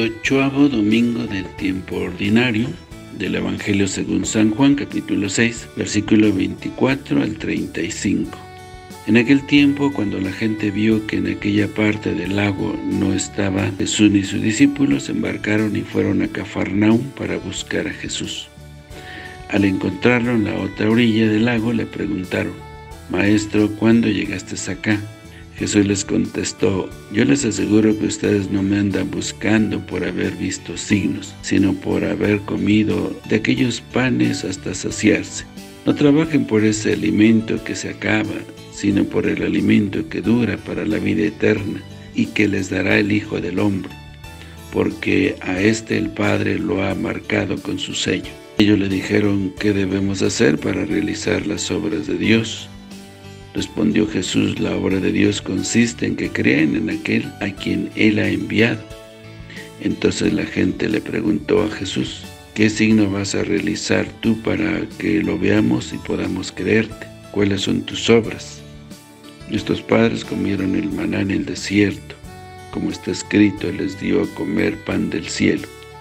18º domingo del tiempo ordinario del Evangelio según San Juan, capítulo 6, versículo 24 al 35. En aquel tiempo, cuando la gente vio que en aquella parte del lago no estaba Jesús ni sus discípulos, embarcaron y fueron a Cafarnaúm para buscar a Jesús. Al encontrarlo en la otra orilla del lago, le preguntaron: «Maestro, ¿cuándo llegaste acá?» Jesús les contestó: «Yo les aseguro que ustedes no me andan buscando por haber visto signos, sino por haber comido de aquellos panes hasta saciarse. No trabajen por ese alimento que se acaba, sino por el alimento que dura para la vida eterna y que les dará el Hijo del Hombre, porque a este el Padre lo ha marcado con su sello». Ellos le dijeron: «¿Qué debemos hacer para realizar las obras de Dios?». Respondió Jesús: «La obra de Dios consiste en que crean en aquel a quien Él ha enviado». Entonces la gente le preguntó a Jesús: «¿Qué signo vas a realizar tú para que lo veamos y podamos creerte? ¿Cuáles son tus obras? Nuestros padres comieron el maná en el desierto, como está escrito: les dio a comer pan del cielo».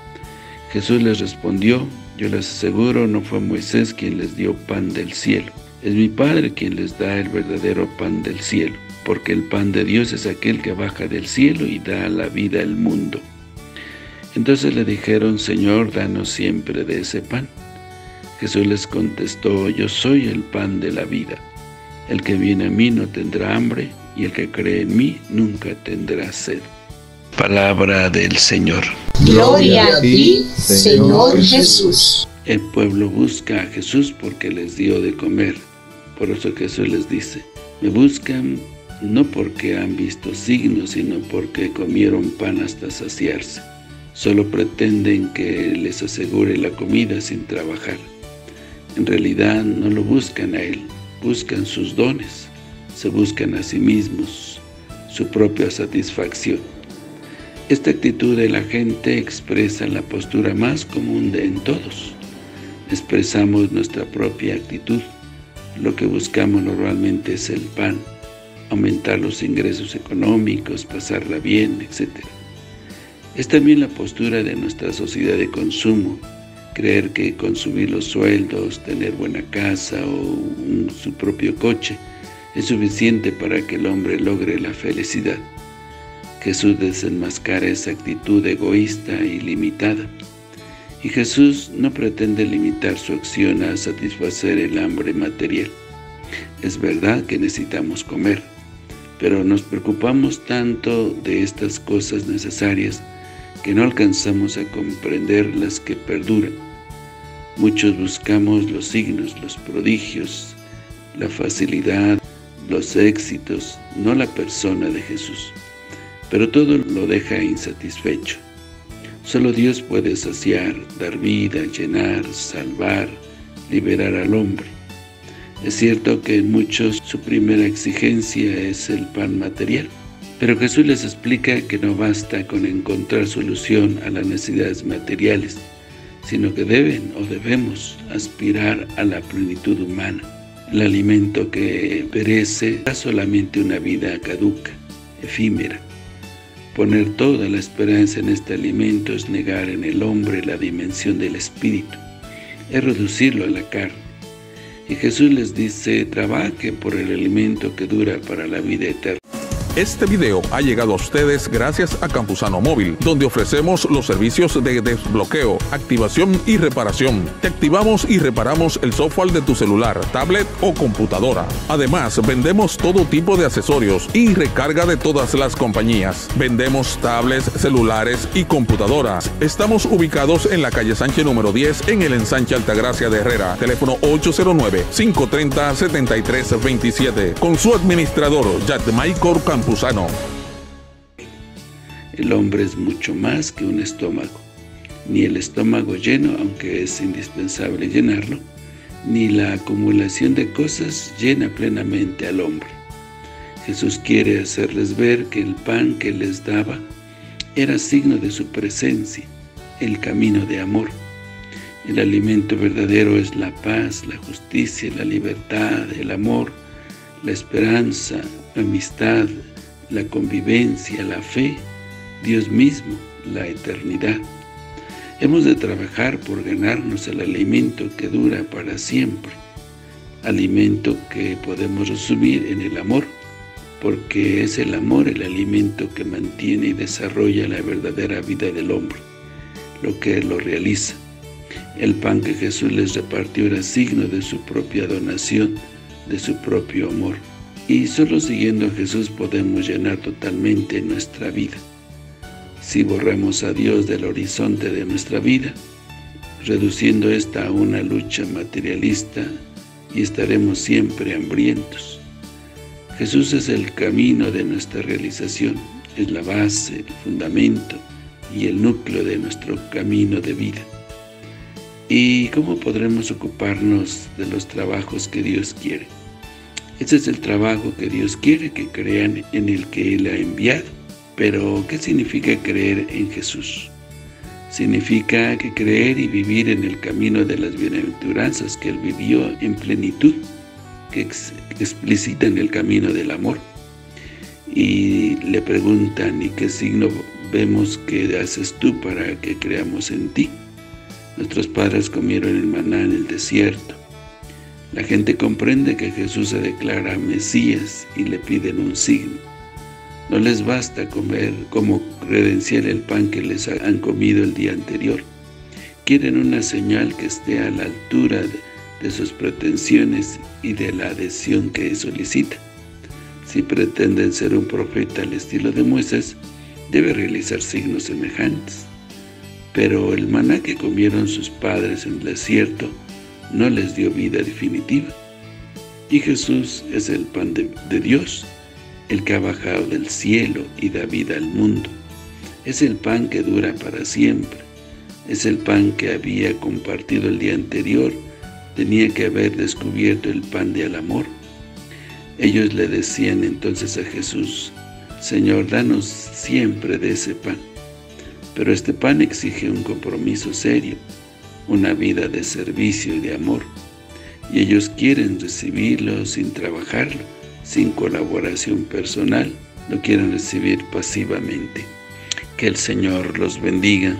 Jesús les respondió: «Yo les aseguro, no fue Moisés quien les dio pan del cielo. Es mi Padre quien les da el verdadero pan del cielo, porque el pan de Dios es aquel que baja del cielo y da la vida al mundo». Entonces le dijeron: «Señor, danos siempre de ese pan». Jesús les contestó: «Yo soy el pan de la vida. El que viene a mí no tendrá hambre, y el que cree en mí nunca tendrá sed». Palabra del Señor. Gloria a ti, Señor Jesús. El pueblo busca a Jesús porque les dio de comer. Por eso Jesús les dice: «Me buscan no porque han visto signos, sino porque comieron pan hasta saciarse». Solo pretenden que les asegure la comida sin trabajar. En realidad no lo buscan a Él, buscan sus dones, se buscan a sí mismos, su propia satisfacción. Esta actitud de la gente expresa la postura más común en todos. Expresamos nuestra propia actitud. Lo que buscamos normalmente es el pan, aumentar los ingresos económicos, pasarla bien, etc. Es también la postura de nuestra sociedad de consumo, creer que con subir los sueldos, tener buena casa o su propio coche es suficiente para que el hombre logre la felicidad. Jesús desenmascara esa actitud egoísta y limitada. Y Jesús no pretende limitar su acción a satisfacer el hambre material. Es verdad que necesitamos comer, pero nos preocupamos tanto de estas cosas necesarias que no alcanzamos a comprender las que perduran. Muchos buscamos los signos, los prodigios, la facilidad, los éxitos, no la persona de Jesús. Pero todo lo deja insatisfecho. Solo Dios puede saciar, dar vida, llenar, salvar, liberar al hombre. Es cierto que en muchos su primera exigencia es el pan material, pero Jesús les explica que no basta con encontrar solución a las necesidades materiales, sino que debemos aspirar a la plenitud humana. El alimento que perece da solamente una vida caduca, efímera. Poner toda la esperanza en este alimento es negar en el hombre la dimensión del espíritu, es reducirlo a la carne. Y Jesús les dice: trabajen por el alimento que dura para la vida eterna. Este video ha llegado a ustedes gracias a Campusano Móvil, donde ofrecemos los servicios de desbloqueo, activación y reparación. Te activamos y reparamos el software de tu celular, tablet o computadora. Además, vendemos todo tipo de accesorios y recarga de todas las compañías. Vendemos tablets, celulares y computadoras. Estamos ubicados en la calle Sánchez número 10 en el ensanche Altagracia de Herrera. Teléfono 809-530-7327. Con su administrador, Yadmaicor Campusano. El hombre es mucho más que un estómago. Ni el estómago lleno, aunque es indispensable llenarlo, ni la acumulación de cosas llena plenamente al hombre. Jesús quiere hacerles ver que el pan que les daba era signo de su presencia, el camino de amor. El alimento verdadero es la paz, la justicia, la libertad, el amor, la esperanza, la amistad, la convivencia, la fe, Dios mismo, la eternidad. Hemos de trabajar por ganarnos el alimento que dura para siempre, alimento que podemos resumir en el amor, porque es el amor el alimento que mantiene y desarrolla la verdadera vida del hombre, lo que lo realiza. El pan que Jesús les repartió era signo de su propia donación, de su propio amor. Y solo siguiendo a Jesús podemos llenar totalmente nuestra vida. Si borramos a Dios del horizonte de nuestra vida, reduciendo esta a una lucha materialista, y estaremos siempre hambrientos. Jesús es el camino de nuestra realización, es la base, el fundamento y el núcleo de nuestro camino de vida. ¿Y cómo podremos ocuparnos de los trabajos que Dios quiere? Ese es el trabajo que Dios quiere, que crean en el que Él ha enviado. Pero, ¿qué significa creer en Jesús? Significa que creer y vivir en el camino de las bienaventuranzas que Él vivió en plenitud, que explicitan el camino del amor. Y le preguntan, ¿y qué signo vemos que haces tú para que creamos en ti? Nuestros padres comieron el maná en el desierto. La gente comprende que Jesús se declara Mesías y le piden un signo. No les basta comer como credencial el pan que les han comido el día anterior. Quieren una señal que esté a la altura de sus pretensiones y de la adhesión que solicita. Si pretenden ser un profeta al estilo de Moisés, debe realizar signos semejantes. Pero el maná que comieron sus padres en el desierto no les dio vida definitiva. Y Jesús es el pan de Dios, el que ha bajado del cielo y da vida al mundo. Es el pan que dura para siempre. Es el pan que había compartido el día anterior. Tenía que haber descubierto el pan del amor. Ellos le decían entonces a Jesús, Señor, danos siempre de ese pan. Pero este pan exige un compromiso serio, una vida de servicio y de amor. Y ellos quieren recibirlo sin trabajarlo, sin colaboración personal, lo quieren recibir pasivamente. Que el Señor los bendiga.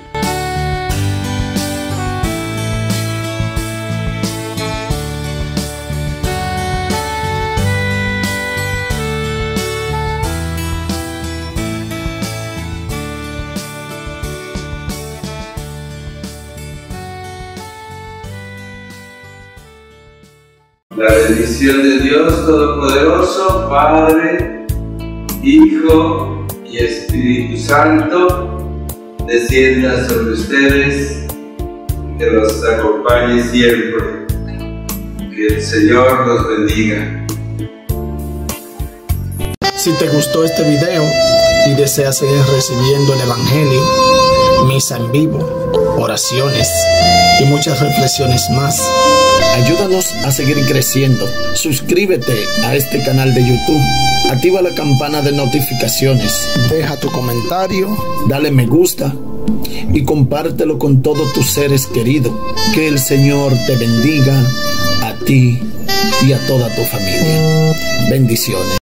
La bendición de Dios Todopoderoso, Padre, Hijo y Espíritu Santo, descienda sobre ustedes, que los acompañe siempre. Que el Señor los bendiga. Si te gustó este video y deseas seguir recibiendo el Evangelio, misa en vivo, oraciones y muchas reflexiones más, ayúdanos a seguir creciendo. Suscríbete a este canal de YouTube, activa la campana de notificaciones, deja tu comentario, dale me gusta y compártelo con todos tus seres queridos. Que el Señor te bendiga a ti y a toda tu familia. Bendiciones.